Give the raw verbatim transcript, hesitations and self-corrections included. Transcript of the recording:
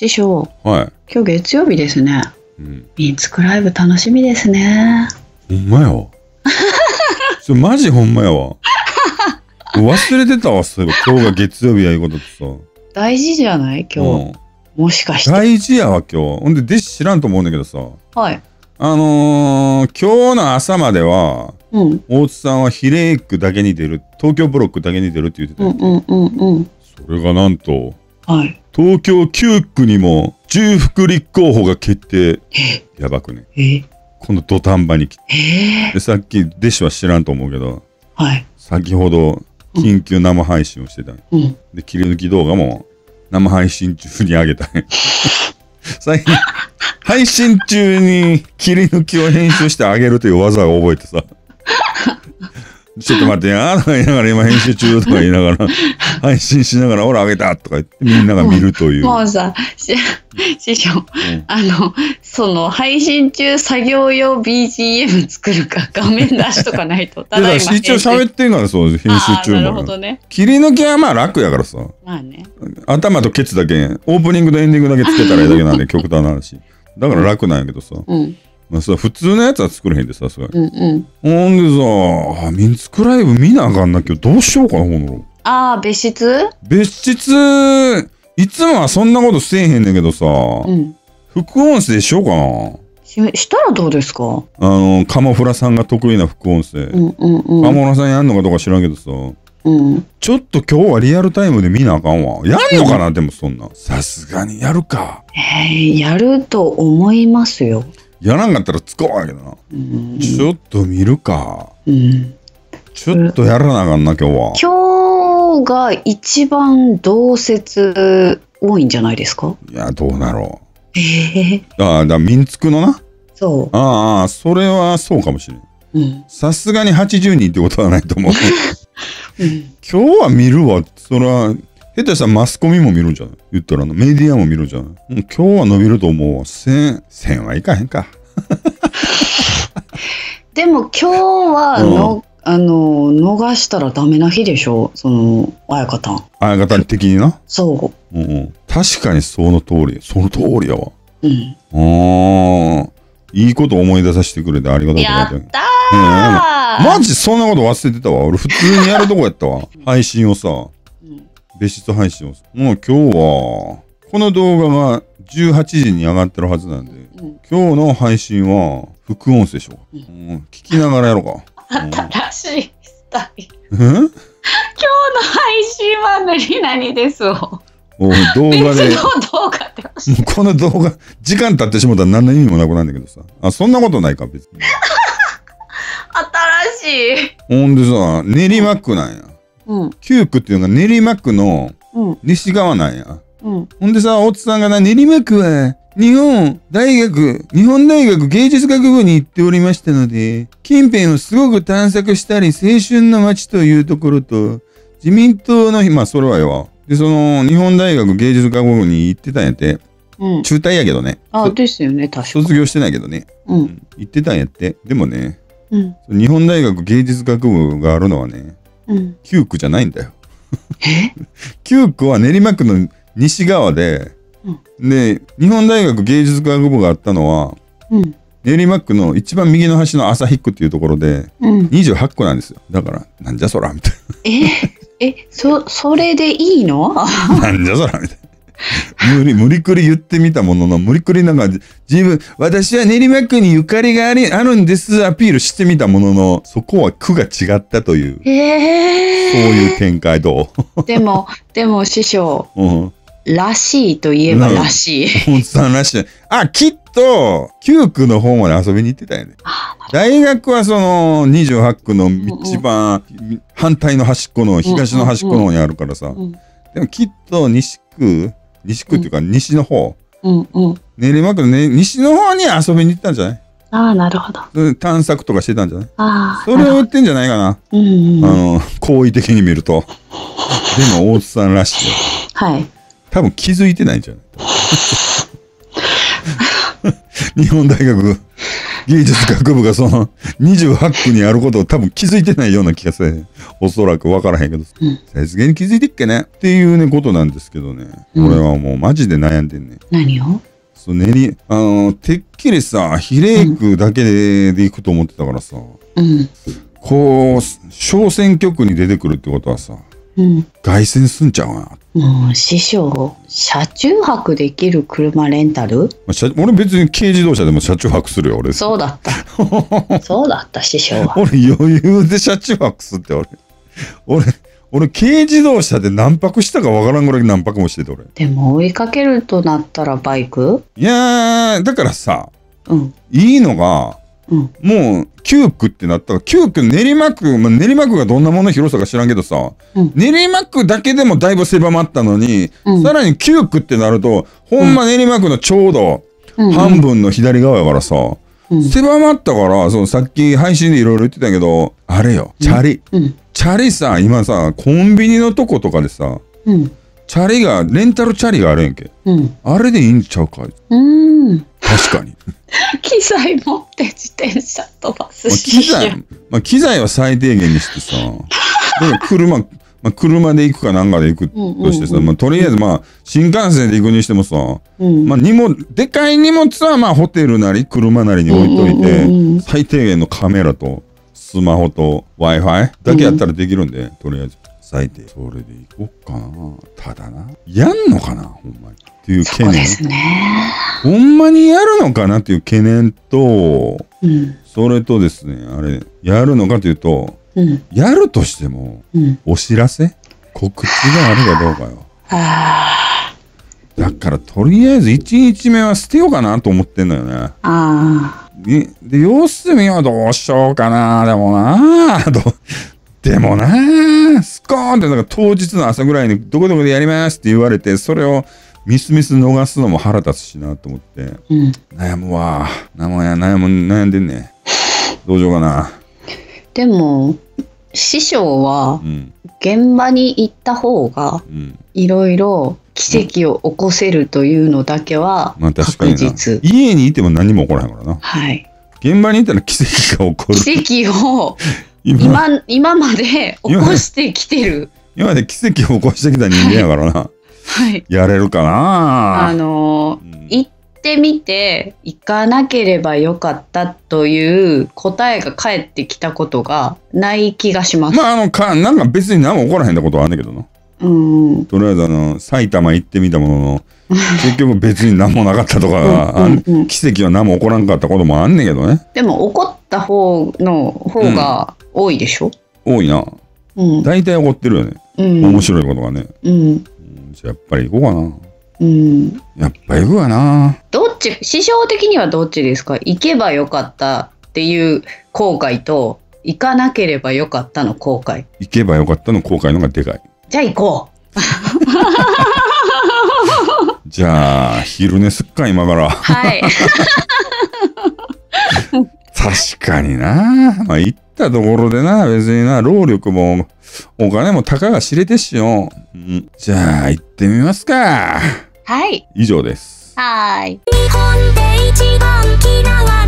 師匠、 はい。 今日月曜日ですね。 うん。 ミンツクライブ楽しみですね。 ほんまやわ。それマジほんまやわ。忘れてたわ、そういえば今日が月曜日やいうことってさ。 大事じゃない今日、うん、もしかして。 大事やわ、今日。ほんで、弟子知らんと思うんだけどさ。 はい。 あのー、今日の朝までは、 うん、 大津さんは比例区だけに出る、東京ブロックだけに出るって言ってた。 うんうんうんうん。 それがなんと、 はい。 東京きゅう区にも重複立候補が決定。やばくね。 えこの土壇場に来て。 えで、さっき弟子は知らんと思うけど、 はい。 先ほど緊急生配信をしてた、 うん、 で、切り抜き動画も生配信中に上げた最近、配信中に切り抜きを編集してあげるという技を覚えてさ。ちょっと待ってやとか言いながら今編集中とか言いながら配信しながら俺あげたとか言ってみんなが見るという。 もうさ、師匠、うん、あの、その配信中作業用 ビージーエム 作るか画面出しとかないと。ただ今一応喋ってんからそう、編集中も。 なるほどね。 切り抜きはまあ楽やからさ。 まあね。 頭とケツだけ、オープニングとエンディングだけつけたらいいだけなんで極端な話。だから楽なんやけどさ。 うんまあさ、普通のやつは作れへんでさ、すごい。 うんうん。 ほんでさ、ミンツクライブ見なあかんな、今日どうしようかな、ほんの。 ああ、別室別室、いつもはそんなことせえへんねんけどさ、うん、副音声しようかな。 し、したらどうですか？ あの、カモフラさんが得意な副音声。うんうんうん。カモフラさんやんのかどうか知らんけどさ、うん、ちょっと今日はリアルタイムで見なあかんわ。やんのかな、うん、でもそんな。さすがにやるか。 えー、やると思いますよ。 やらんかったら使わんやけどな、うん、ちょっと見るか、うん、ちょっとやらなあかんな今日は。 今日が一番同説多いんじゃないですか。 いやどうだろう。えー、ああだ民つくのな。 そう。 ああそれはそうかもしれん。さすがにはちじゅうにんってことはないと思う、うん、今日は見るわ。それは下手したらマスコミも見るんじゃない言ったらメディアも見るんじゃない。もう今日は伸びると思うわ。千、千はいかへんか。 でも今日はの、うん、あの逃したらダメな日でしょ。その綾香たん。 綾香たん的にな。 そう。 うんうん、確かにその通り。その通りやわ。 うん。 ああ、いいこと思い出させてくれてありがとうございます。 やったー、 うん、マジそんなこと忘れてたわ。俺普通にやるとこやったわ。配信をさ。別室配信をもう今日はこの動画がじゅうはちじに上がってるはずなんで、うん、今日の配信は副音声でしょ、うんうん、聞きながらやろうか。 新しいスタイル。 今日の配信は何々ですを動画で別の動画でもうこの動画時間経ってしまったら何の意味もなくなるんだけどさ。あそんなことないか別に。 新しい。 ほんでさ練馬区なんや。うん、きゅう区っていうのが練馬区の西側なんや、うん、ほんでさ大津さんがな練馬区は日本大学日本大学芸術学部に行っておりましたので近辺をすごく探索したり青春の街というところと自民党のまあそれはよでその日本大学芸術学部に行ってたんやって、うん、中退やけどね。 あですよね確か卒業してないけどね、うんうん、行ってたんやって。でもね、 うん、 日本大学芸術学部があるのはねうん、 きゅう区じゃないんだよ。 えきゅう区は練馬区の西側で、うん、で日本大学芸術学部があったのは、うん、練馬区の一番右の端の旭区っていうところで、うん、にじゅうはち区なんですよ。だからなんじゃそらみたいな。ええそそれでいいの？ なんじゃそらみたいな。無理無理くり言ってみたものの無理くりなんか自分私は練馬区にゆかりがありあるんですアピールしてみたもののそこは区が違ったという、 えー、 そういう展開。どう？ でもでも師匠、うん、らしいといえばらしい。 本さんらしい。あきっときゅう区の方まで遊びに行ってたよね。大学はそのにじゅうはち区の一番反対の端っこの東の端っこの方にあるからさ、うんうんうん、でもきっと西区西区っていうか西の方、 うんうん、 練馬区の、ね、西の方に遊びに行ったんじゃない？ ああなるほど。 探索とかしてたんじゃない？ あそれを言ってんじゃないかな。 うんうん、 あの好意的に見ると。でも大津さんらしいよ。 はい。 多分気づいてないんじゃない？日本大学芸術学部がそのにじゅうはち区にあることを多分気づいてないような気がする。おそらく分からへんけど、さすがに気づいてっけねっていうねことなんですけどね、うん、俺はもうマジで悩んでんね。 何を？ そう練りあのてっきりさ比例区だけで、でいくと思ってたからさ、うん、こう小選挙区に出てくるってことはさ、うん、凱旋すんちゃうな。 もう師匠、車中泊できる車レンタル？ まあ、俺別に軽自動車でも車中泊するよ俺。 そうだったそうだった師匠は。 俺余裕で車中泊すって俺俺俺軽自動車で何泊したかわからんぐらい何泊もしてて俺。 でも追いかけるとなったらバイク？ いやーだからさ、 うん、 いいのが、うん、もうきゅう区ってなったらきゅう区練馬区、まあ、練馬区がどんなものの広さか知らんけどさ、うん、練馬区だけでもだいぶ狭まったのに、うん、さらにきゅう区ってなるとほんま練馬区のちょうど半分の左側やからさ、うん、狭まったからそのさっき配信でいろいろ言ってたけどあれよチャリ、うん、チャリさ今さコンビニのとことかでさ、うん、チャリがレンタルチャリがあるやんけ、うん、あれでいいんちゃうか。うん確かに機材持って自転車飛ばすし、 まあ、機材、まあ、機材は最低限にしてさで車、まあ、車で行くかなんかで行くとしてさ、まあ、とりあえずまあ新幹線で行くにしてもさ、うんまあ、荷物でかい荷物はまあホテルなり車なりに置いといて、うんうんうん、最低限のカメラとスマホと Wi-Fi だけやったらできるんで、うん、とりあえず最低それで行こっかな。ただなやんのかなほんまにっていう懸念。そうですね。ほんまにやるのかなっていう懸念と、うん、それとですねあれやるのかというと、うん、やるとしても、うん、お知らせ告知があるかどうかよ。あだからとりあえずいちにちめは捨てようかなと思ってんのよね。あで, で様子見はどうしようかな。でもなどでもなスコーンってなんか当日の朝ぐらいにどこどこでやりますって言われてそれをミスミス逃すのも腹立つしなと思って、うん、悩むわ悩む悩む悩んでんね。どうしようかな。 でも師匠は現場に行った方がいろいろ奇跡を起こせるというのだけは確実。 家にいても何も起こらへんからな。 はい。 現場に行ったら奇跡が起こる。 奇跡を今今まで起こしてきてる。 今まで奇跡を起こしてきた人間やからな。はいはい、やれるかな。 あのーうん、行ってみて行かなければよかったという答えが返ってきたことがない気がします。 まああのかなんか別に何も起こらへんってことはあんだけどな。うんとりあえずあの埼玉行ってみたものの結局別に何もなかったとかうんうん、うん、奇跡は何も起こらんかったこともあんねんけどね。 でも起こった方の方が多いでしょ、 うん、多いな、うん、大体起こってるよね、うん、面白いことがね、うんじゃあやっぱり行こうかな。うん。やっぱ行くわな。 どっち、師匠的にはどっちですか？行けばよかったっていう後悔と、行かなければよかったの後悔。 行けばよかったの後悔のがでかい。 じゃあ行こう。 じゃあ、昼寝すっか、今から。はい。確かにな。まあ、行ったところでな、別にな、労力も、お金もたかが知れてっしよ、うん、じゃあ行ってみますか。 はい。 以上です。 はい。日本で一番嫌わ